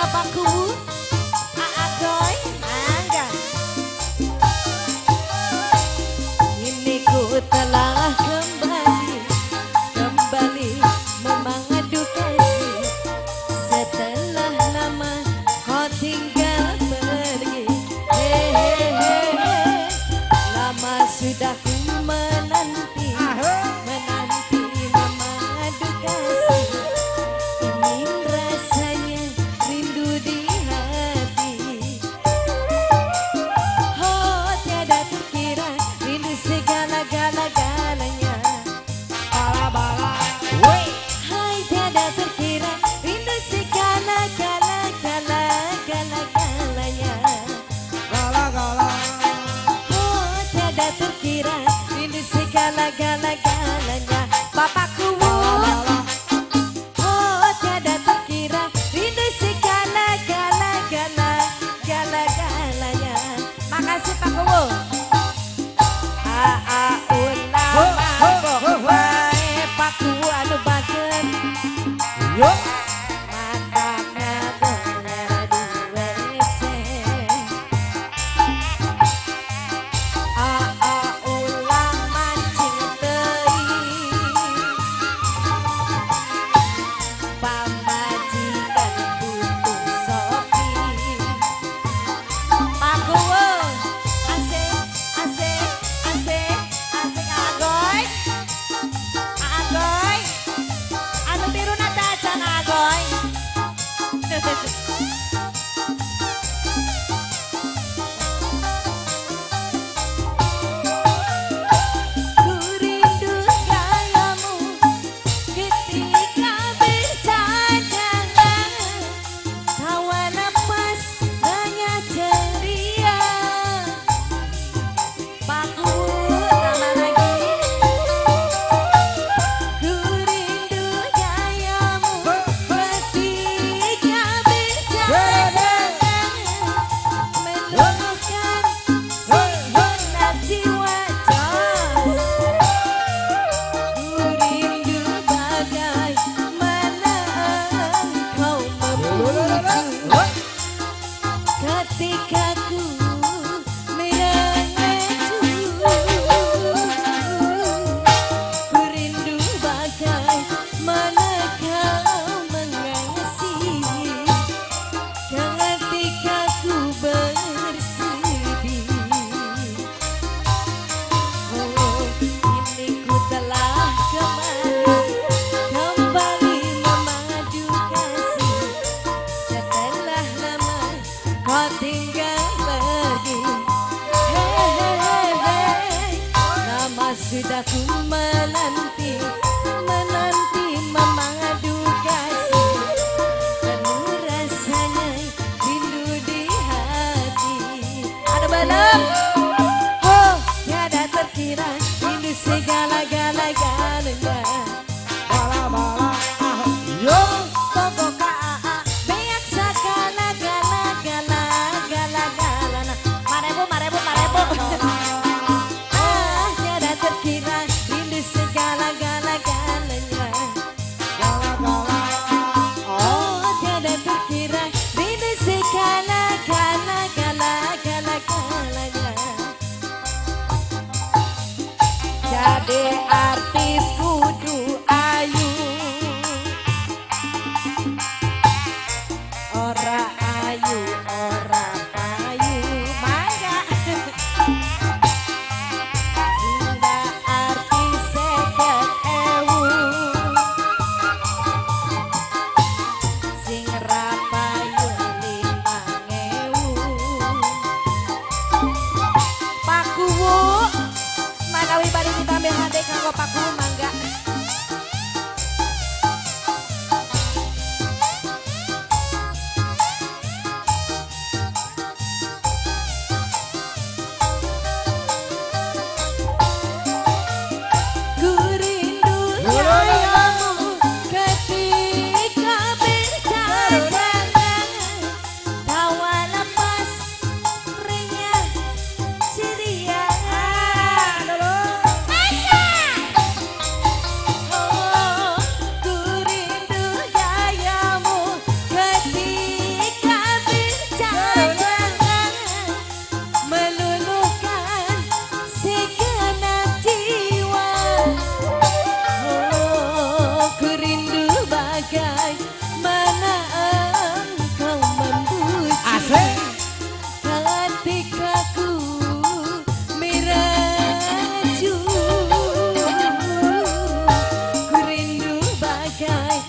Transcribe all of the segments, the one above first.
Pak Kuwu, Agoy, Angga. Ini ku telah kembali memangadu kasih setelah lama kau tinggal pergi. Hehehe, lama sudah ku menanti memangadu kasih. Ingin rasanya rindu di hati. Oh tiada terkira rindu segala-galanya. Hai tiada terkira rindu segala-galanya. Oh tiada terkira rindu segala-galanya. Bapakku oh tiada terkira rindu segala-galanya. Makasih Pak Kuwu. Ulama bae Pak Kuwu anu bagen. Yuk. Matana bener duwe se. Ulama cintei pamajikan putus sopi. Pak Kuwu asik Agoy. Anu tiru nada aja Agoy.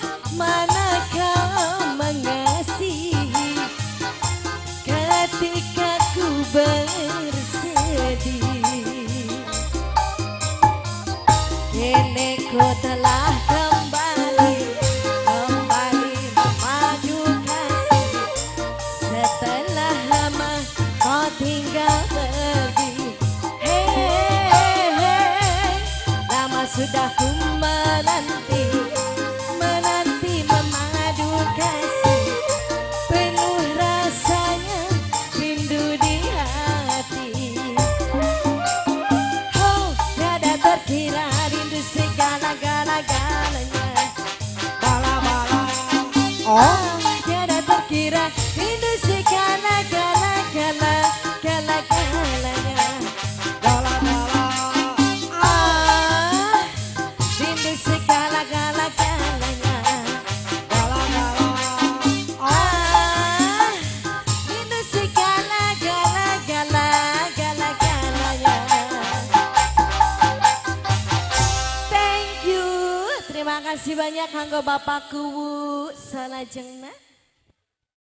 mana kau mengasihi ketika ku bersedih. Kini ku telah kembali memadu kasih setelah lama kau tinggal pergi. Lama sudah ku menanti memadu kasih, penuh rasanya rindu di hati. Oh, tiada terkira rindu segala-galanya. Bala-bala. Oh, Tiada terkira rindu segala-galanya. bala-bala. Rindu segala-galanya. Bala-bala. Rindu segala-galanya. Thank you. Terima kasih banyak kanggo bapakku salajengna.